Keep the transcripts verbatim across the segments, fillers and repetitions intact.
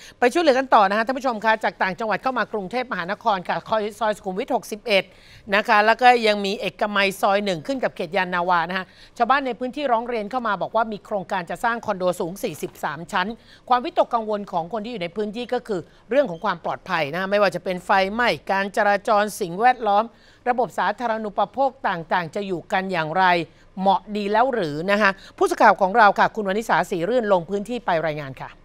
ไปช่วยเหลือกันต่อนะคะท่านผู้ชมคะจากต่างจังหวัดเข้ามากรุงเทพมหานครค่ะซอยสุขุมวิทหกสิบเอ็ดนะคะแล้วก็ยังมีเอกมัยซอยหนึ่งขึ้นกับเขตยานนาวานะคะชาวบ้านในพื้นที่ร้องเรียนเข้ามาบอกว่ามีโครงการจะสร้างคอนโดสูงสี่สิบสามชั้นความวิตกกังวลของคนที่อยู่ในพื้นที่ก็คือเรื่องของความปลอดภัยนะไม่ว่าจะเป็นไฟไหม้การจราจรสิ่งแวดล้อมระบบสาธารณูปโภคต่างๆจะอยู่กันอย่างไรเหมาะดีแล้วหรือนะคะผู้สื่อข่าวของเราค่ะคุณวนิษาศรีรื่นลงพื้นที่ไปรายงานค่ะ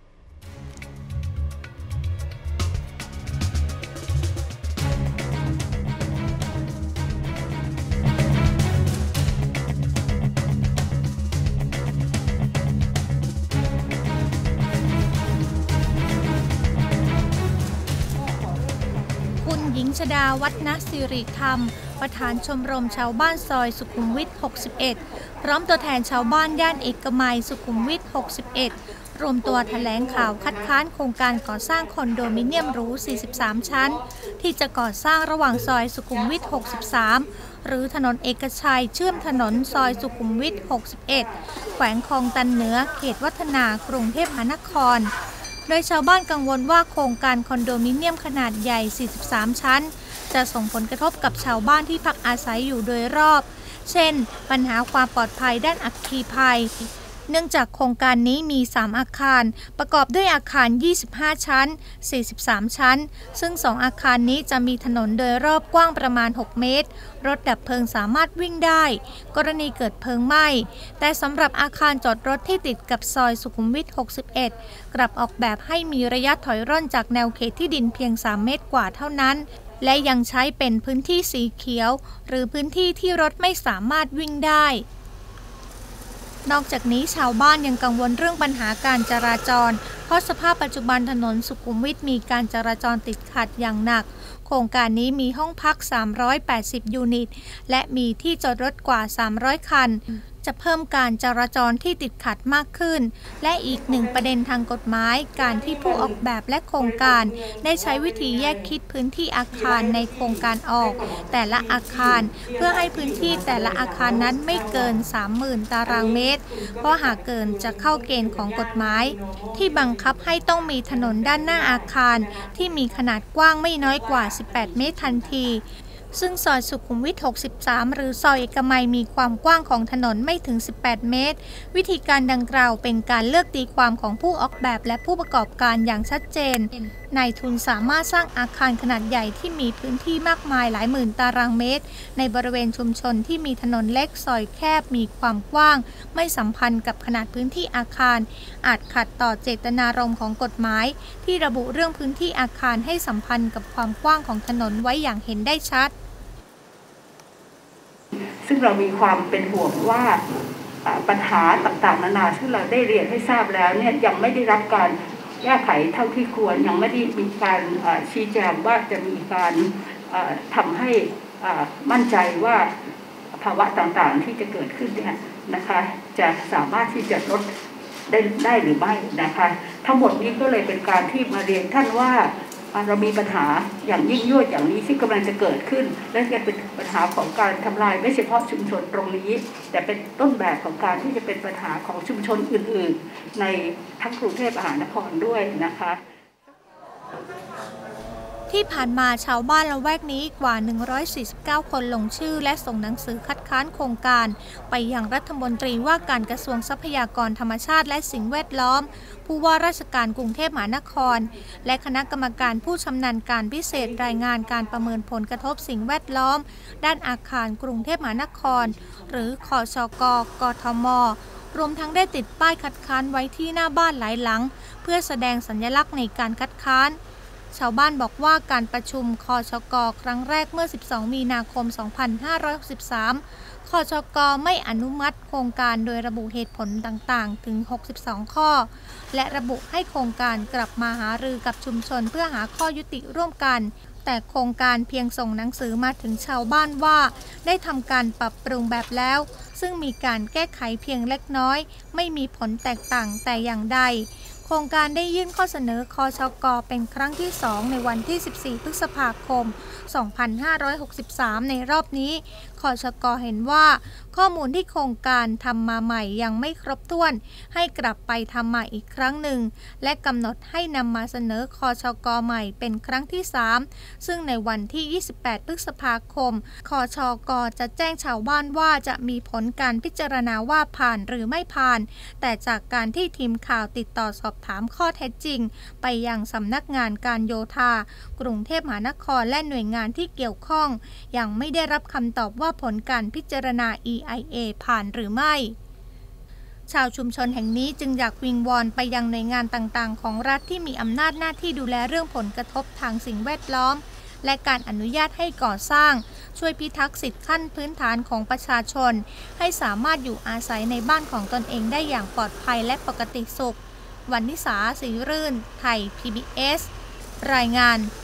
คุณหญิงชฎาวัฒนสิริธรรมประธานชมรมชาวบ้านซอยสุขุมวิทหกสิบเอ็ดพร้อมตัวแทนชาวบ้านย่านเอกมัยสุขุมวิทหกสิบเอ็ดรวมตัวแถลงข่าวคัดค้านโครงการก่อสร้างคอนโดมิเนียมหรูสี่สิบสามชั้นที่จะก่อสร้างระหว่างซอยสุขุมวิทหกสิบสามหรือถนนเอกชัยเชื่อมถนนซอยสุขุมวิทหกสิบเอ็ดแขวงคลองตันเหนือเขตวัฒนากรุงเทพมหานครโดยชาวบ้านกังวลว่าโครงการคอนโดมิเนียมขนาดใหญ่สี่สิบสามชั้นจะส่งผลกระทบกับชาวบ้านที่พักอาศัยอยู่โดยรอบเช่นปัญหาความปลอดภัยด้านอัคคีภัยเนื่องจากโครงการนี้มีสามอาคารประกอบด้วยอาคารยี่สิบห้าชั้นสี่สิบสามชั้นซึ่งสองอาคารนี้จะมีถนนโดยรอบกว้างประมาณหกเมตรรถดับเพลิงสามารถวิ่งได้กรณีเกิดเพลิงไหม้แต่สำหรับอาคารจอดรถที่ติดกับซอยสุขุมวิทหกสิบเอ็ดกลับออกแบบให้มีระยะถอยร่นจากแนวเขตที่ดินเพียงสามเมตรกว่าเท่านั้นและยังใช้เป็นพื้นที่สีเขียวหรือพื้นที่ที่รถไม่สามารถวิ่งได้นอกจากนี้ชาวบ้านยังกังวลเรื่องปัญหาการจราจรเพราะสภาพปัจจุบันถนนสุขุมวิทมีการจราจรติดขัดอย่างหนักโครงการนี้มีห้องพักสามร้อยแปดสิบยูนิตและมีที่จอดรถกว่าสามร้อยคันจะเพิ่มการจราจรที่ติดขัดมากขึ้นและอีกหนึ่งประเด็นทางกฎหมายการที่ผู้ออกแบบและโครงการได้ใช้วิธีแยกคิดพื้นที่อาคารในโครงการออกแต่ละอาคารเพื่อให้พื้นที่แต่ละอาคารนั้นไม่เกิน สามหมื่น ตารางเมตรเพราะหากเกินจะเข้าเกณฑ์ของกฎหมายที่บังคับให้ต้องมีถนนด้านหน้าอาคารที่มีขนาดกว้างไม่น้อยกว่าสิบแปดเมตรทันทีซึ่งซอยสุขุมวิทหกสิบสามหรือซอยเอกมัยมีความกว้างของถนนไม่ถึงสิบแปดเมตรวิธีการดังกล่าวเป็นการเลือกตีความของผู้ออกแบบและผู้ประกอบการอย่างชัดเจนนายทุนสามารถสร้างอาคารขนาดใหญ่ที่มีพื้นที่มากมายหลายหมื่นตารางเมตรในบริเวณชุมชนที่มีถนนเล็กซอยแคบมีความกว้างไม่สัมพันธ์กับขนาดพื้นที่อาคารอาจขัดต่อเจตนารมณ์ของกฎหมายที่ระบุเรื่องพื้นที่อาคารให้สัมพันธ์กับความกว้างของถนนไว้อย่างเห็นได้ชัดซึ่งเรามีความเป็นห่วงว่าปัญหาต่างๆนานาที่เราได้เรียนให้ทราบแล้วเนี่ยยังไม่ได้รับการแก้ไขเท่าที่ควรยังไม่ได้มีการชี้แจงว่าจะมีการทำให้มั่นใจว่าภาวะต่างๆที่จะเกิดขึ้นเนี่ยนะคะจะสามารถที่จะลดได้ได้หรือไม่นะคะทั้งหมดนี้ก็เลยเป็นการที่มาเรียนท่านว่าเรามีปัญหาอย่างยิ่งยวดอย่างนี้ที่กำลังจะเกิดขึ้นและจะเป็นปัญหาของการทำลายไม่เฉพาะชุมชนตรงนี้แต่เป็นต้นแบบของการที่จะเป็นปัญหาของชุมชนอื่นๆในทั้งกรุงเทพมหานครด้วยนะคะที่ผ่านมาชาวบ้านละแวกนี้กว่าหนึ่งร้อยสี่สิบเก้าคนลงชื่อและส่งหนังสือคัดค้านโครงการไปยังรัฐมนตรีว่าการกระทรวงทรัพยากรธรรมชาติและสิ่งแวดล้อมผู้ว่าราชการกรุงเทพมหานครและคณะกรรมการผู้ชำนาญการพิเศษรายงานการประเมินผลกระทบสิ่งแวดล้อมด้านอาคารกรุงเทพมหานครหรือคชก.กทม.รวมทั้งได้ติดป้ายคัดค้านไว้ที่หน้าบ้านหลายหลังเพื่อแสดงสัญลักษณ์ในการคัดค้านชาวบ้านบอกว่าการประชุมคชก.ครั้งแรกเมื่อสิบสองมีนาคมสองพันห้าร้อยหกสิบสามคชก.ไม่อนุมัติโครงการโดยระบุเหตุผลต่างๆถึงหกสิบสองข้อและระบุให้โครงการกลับมาหารือกับชุมชนเพื่อหาข้อยุติร่วมกันแต่โครงการเพียงส่งหนังสือมาถึงชาวบ้านว่าได้ทำการปรับปรุงแบบแล้วซึ่งมีการแก้ไขเพียงเล็กน้อยไม่มีผลแตกต่างแต่อย่างใดโครงการได้ยื่นข้อเสนอคชก.เป็นครั้งที่สองในวันที่สิบสี่พฤษภาคมสองพันห้าร้อยหกสิบสามในรอบนี้คชก.เห็นว่าข้อมูลที่โครงการทำมาใหม่ยังไม่ครบถ้วนให้กลับไปทำใหม่อีกครั้งหนึ่งและกำหนดให้นำมาเสนอคชก.ใหม่เป็นครั้งที่สามซึ่งในวันที่ยี่สิบแปดพฤษภาคมคชก.จะแจ้งชาวบ้านว่าจะมีผลการพิจารณาว่าผ่านหรือไม่ผ่านแต่จากการที่ทีมข่าวติดต่อสอบถามข้อเท็จจริงไปยังสำนักงานการโยธากรุงเทพมหานครและหน่วยงานที่เกี่ยวข้องยังไม่ได้รับคำตอบว่าผลการพิจารณา อี ไอ เอ ผ่านหรือไม่ชาวชุมชนแห่งนี้จึงอยากวิงวอนไปยังหน่วยงานต่างๆของรัฐที่มีอำนาจหน้าที่ดูแลเรื่องผลกระทบทางสิ่งแวดล้อมและการอนุญาตให้ก่อสร้างช่วยพิทักษ์สิทธิขั้นพื้นฐานของประชาชนให้สามารถอยู่อาศัยในบ้านของตนเองได้อย่างปลอดภัยและปกติสุขวรรณิสา ศรีรื่น ไทย พี บี เอส รายงาน